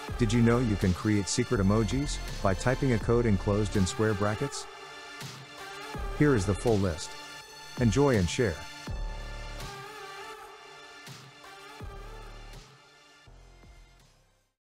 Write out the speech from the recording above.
Did you know you can create secret emojis by typing a code enclosed in square brackets? Here is the full list. Enjoy and share.